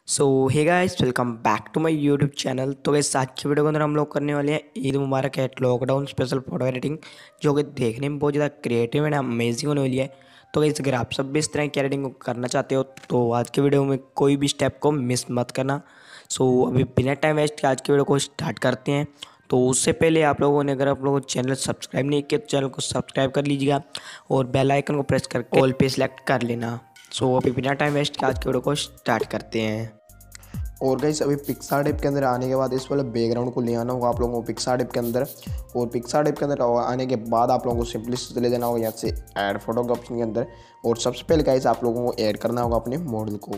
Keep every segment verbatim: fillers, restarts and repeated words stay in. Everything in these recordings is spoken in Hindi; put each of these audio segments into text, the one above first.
So hey guys, welcome back to my YouTube channel. तो गाइस आज की वीडियो के अंदर हम लोग करने वाले हैं Eid Mubarak at lockdown special photo editing, जो कि देखने में बहुत ज़्यादा क्रिएटिव एंड अमेजिंग होने वाली है। तो गाइस अगर आप सब भी इस तरह की एडिटिंग को करना चाहते हो तो आज की वीडियो में कोई भी स्टेप को मिस मत करना। सो अभी बिना टाइम वेस्ट के आज की वीडियो को स्टार्ट करते हैं। तो उससे पहले आप लोगों ने, अगर आप लोगों चैनल सब्सक्राइब नहीं किया तो चैनल को सब्सक्राइब कर लीजिएगा और बेल आइकन को प्रेस करके ऑल पे सिलेक्ट कर लेना। सो अभी बिना टाइम वेस्ट के आज की वीडियो को स्टार्ट करते हैं। और गाइस अभी पिक्सार्ट ऐप के अंदर आने के बाद इस वाले बैकग्राउंड को ले आना होगा आप लोगों को पिक्सार्ट ऐप के अंदर। और पिक्सार्ट ऐप के अंदर आने के बाद आप लोगों को सिंपली चले जाना होगा यहाँ से ऐड फोटो के ऑप्शन के अंदर। और सबसे पहले गाइस आप लोगों को ऐड करना होगा अपने मॉडल को।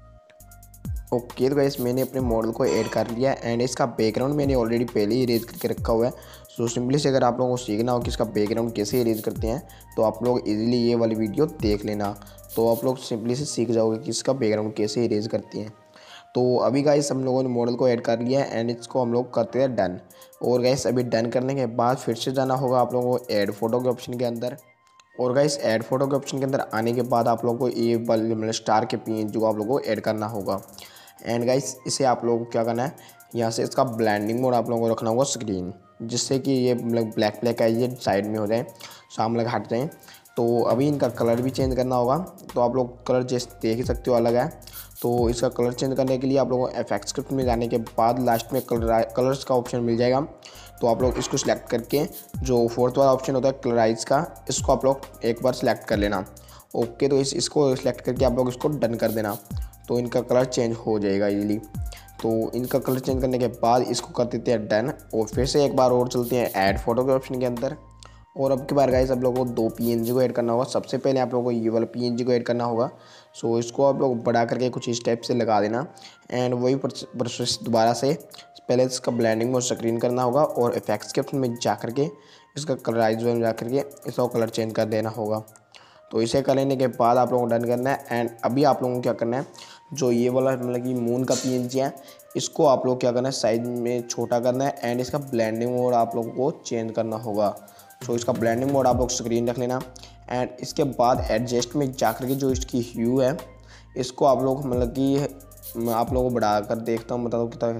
ओके तो गाइस मैंने अपने मॉडल को ऐड कर लिया एंड इसका बैकग्राउंड मैंने ऑलरेडी पहले ही इरेज करके रखा हुआ है। सो सिंपली से अगर आप लोगों को सीखना हो कि इसका बैकग्राउंड कैसे इरेज करते हैं तो आप लोग इजीली ये वाली वीडियो देख लेना, तो आप लोग सिंपली से सीख जाओगे कि इसका बैकग्राउंड कैसे इरेज करते हैं। तो अभी गाइस हम लोगों ने मॉडल को ऐड कर लिया है एंड इसको हम लोग करते हैं डन। और गाइस अभी डन करने के बाद फिर से जाना होगा आप लोगों को ऐड फोटो के ऑप्शन के अंदर। और गाइस ऐड फोटो के ऑप्शन के अंदर आने के बाद आप लोगों को ये वाले मतलब स्टार के पीएनजी को आप लोगों को ऐड करना होगा। एंड गाइस इसे आप लोगों को क्या करना है, यहाँ से इसका ब्लेंडिंग मोड आप लोगों को रखना होगा स्क्रीन, जिससे कि ये मतलब ब्लैक ब्लैक है ये साइड में हो जाए, सामने हट जाए। तो अभी इनका कलर भी चेंज करना होगा। तो आप लोग कलर जैसे देख ही सकते हो अलग है। तो इसका कलर चेंज करने के लिए आप लोगों को इफेक्ट्स स्क्रिप्ट में जाने के बाद लास्ट में कलर कलर्स का ऑप्शन मिल जाएगा। तो आप लोग इसको सिलेक्ट करके जो फोर्थ वाला ऑप्शन होता है कलराइज का, इसको आप लोग एक बार सिलेक्ट कर लेना। ओके तो इस इसको सिलेक्ट करके आप लोग इसको डन कर देना, तो इनका कलर चेंज हो जाएगा इजीली। तो इनका कलर चेंज करने के बाद इसको कर देते हैं डन। और फिर से एक बार और चलते हैं ऐड फोटो के ऑप्शन के अंदर। और अब की बार गाइस आप लोगों को दो पीएनजी को ऐड करना होगा। सबसे पहले आप लोगों को ये वाला पीएनजी को ऐड करना होगा। सो इसको आप लोग बढ़ा करके कुछ इस टाइप से लगा देना एंड वही प्रोसेस दोबारा से पहले इसका ब्लेंडिंग में स्क्रीन करना होगा और इफेक्ट्स के ऑप्शन में जा करके इसका कलराइज में जा करके इसका कलर चेंज कर देना होगा। तो इसे कर लेने के बाद आप लोगों को डन करना है। एंड अभी आप लोगों को क्या करना है, जो ये वाला मतलब कि मून का पीएनजी है इसको आप लोग क्या करना है साइज में छोटा करना है एंड इसका ब्लेंडिंग मोड आप लोगों को चेंज करना होगा। सो इसका ब्लेंडिंग मोड आप लोग स्क्रीन रख लेना एंड इसके बाद एडजस्ट में जा कर के जो इसकी ह्यू है इसको आप लोग मतलब कि आप लोगों को बढ़ा कर देखता हूँ बता दो कितना।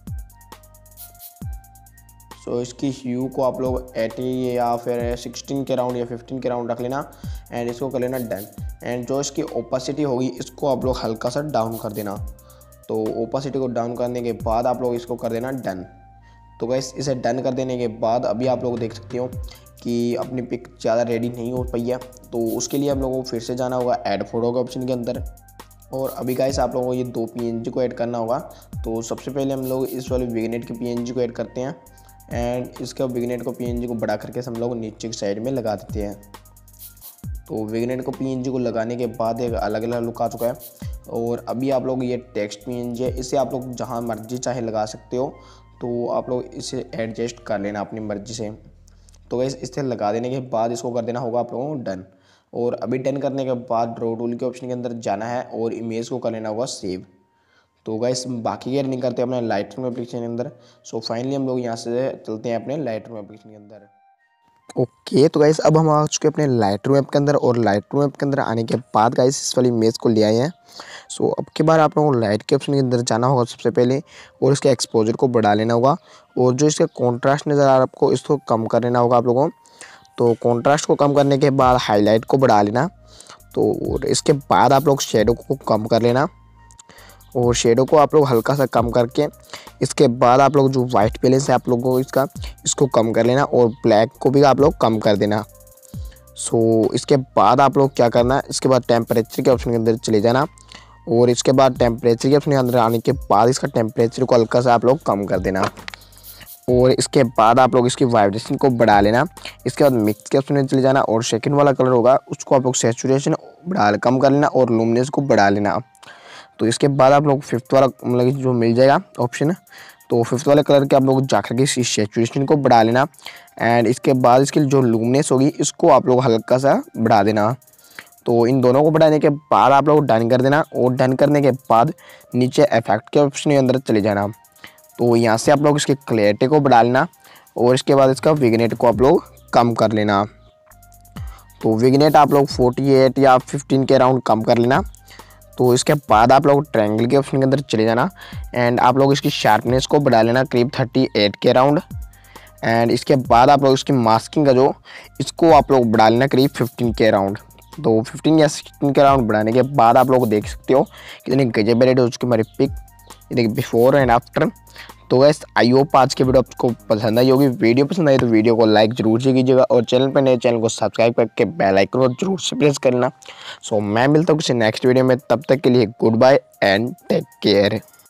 सो इसकी ह्यू को आप लोग एटी या फिर सिक्सटीन के राउंड या फिफ्टीन के राउंड रख लेना एंड इसको कर लेना डन। एंड जो इसकी ओपेसिटी होगी इसको आप लोग हल्का सा डाउन कर देना। तो ओपेसिटी को डाउन करने के बाद आप लोग इसको कर देना डन। तो गाइस इसे डन कर देने के बाद अभी आप लोग देख सकते हो कि अपनी पिक ज़्यादा रेडी नहीं हो पाई है। तो उसके लिए हम लोगों को फिर से जाना होगा ऐड फोटो के ऑप्शन के अंदर। और अभी गाइस आप लोगों को ये दो पीएनजी को ऐड करना होगा। तो सबसे पहले हम लोग इस वाले विग्नेट के पीएनजी को ऐड करते हैं एंड इसका विग्नेट को पीएनजी को बढ़ा करके हम लोग नीचे की साइड में लगा देते हैं। तो विग्नेट को पीएनजी को लगाने के बाद एक अलग अलग लुक आ चुका है। और अभी आप लोग ये टेक्स्ट पीएनजी है, इसे आप लोग जहाँ मर्जी चाहे लगा सकते हो। तो आप लोग इसे एडजस्ट कर लेना अपनी मर्जी से। तो गाइस इसे लगा देने के बाद इसको कर देना होगा आप लोगों को डन। और अभी डन करने के बाद ड्रॉ टूल के ऑप्शन के अंदर जाना है और इमेज को कर लेना होगा सेव। तो गाइस बाकी की एडिटिंग करते हैं अपने लाइटरूम एप्लीकेशन के अंदर। सो फाइनली हम लोग यहाँ से चलते हैं अपने लाइटरूम एप्लीकेशन के अंदर। ओके तो गाइस अब हम आ चुके हैं अपने लाइटरूम ऐप के अंदर। और लाइटरूम ऐप के अंदर आने के बाद गाइस इस वाली इमेज को ले आए हैं। सो अब के बार आप लोगों को लाइट के ऑप्शन के अंदर जाना होगा सबसे पहले और इसके एक्सपोजर को बढ़ा लेना होगा। और जो इसका कॉन्ट्रास्ट नज़र आ रहा है आपको इसको कम कर लेना होगा आप लोगों को। तो कॉन्ट्रास्ट को कम करने के बाद हाईलाइट को बढ़ा लेना। तो और इसके बाद आप लोग शेडो को कम कर लेना और शेडो को आप लोग हल्का सा कम करके इसके बाद आप लोग जो वाइट बैलेंस है आप लोगों को इसका इसको कम कर लेना और ब्लैक को भी आप लोग कम कर देना। सो इसके बाद आप लोग क्या करना है, इसके बाद टेम्परेचर के ऑप्शन के अंदर चले जाना और इसके बाद टेम्परेचर के ऑप्शन के अंदर आने के बाद इसका टेम्परेचर को हल्का सा आप लोग कम कर देना। और इसके बाद आप लोग इसकी वाइब्रेशन को बढ़ा लेना। इसके बाद मिक्स के ऑप्शन में चले जाना और सेकंड वाला कलर होगा उसको आप लोग सैचुरेशन बढ़ा कम कर लेना और लुमिनेंस को बढ़ा लेना। तो इसके बाद आप लोग फिफ्थ वाला मतलब जो मिल जाएगा ऑप्शन, तो फिफ्थ वाले कलर के आप लोग जाकर के इस सैचुरेशन को बढ़ा लेना एंड इसके बाद इसकी जो लुमिनेंस होगी इसको आप लोग हल्का सा बढ़ा देना। तो इन दोनों को बढ़ाने के बाद आप लोग डन कर देना और डन करने के बाद नीचे इफेक्ट के ऑप्शन के अंदर चले जाना। तो यहाँ से आप लोग इसके क्लैरिटी को बढ़ा लेना और इसके बाद इसका विग्नेट को आप लोग कम कर लेना। तो विग्नेट आप लोग अड़तालीस या पंद्रह के राउंड कम कर लेना। तो इसके बाद आप लोग ट्रायंगल के ऑप्शन के अंदर चले जाना एंड आप लोग इसकी शार्पनेस को बढ़ा लेना करीब थर्टी एट के अराउंड। एंड इसके बाद आप लोग इसकी मास्किंग का जो इसको आप लोग बढ़ा लेना करीब फिफ्टीन के अराउंड। तो फिफ्टीन या सिक्सटीन के अराउंड बढ़ाने के बाद आप लोग देख सकते हो कितनी गजब रेडी हो चुकी हमारी पिक, ये देखिए बिफोर एंड आफ्टर। तो गैस आई होप आज की वीडियो आपको पसंद आई होगी। वीडियो पसंद आई तो वीडियो को लाइक जरूर से कीजिएगा और चैनल पर नए चैनल को सब्सक्राइब करके बेल आइकन को जरूर से प्रेस करना। सो मैं मिलता हूँ किसी नेक्स्ट वीडियो में, तब तक के लिए goodbye and take care.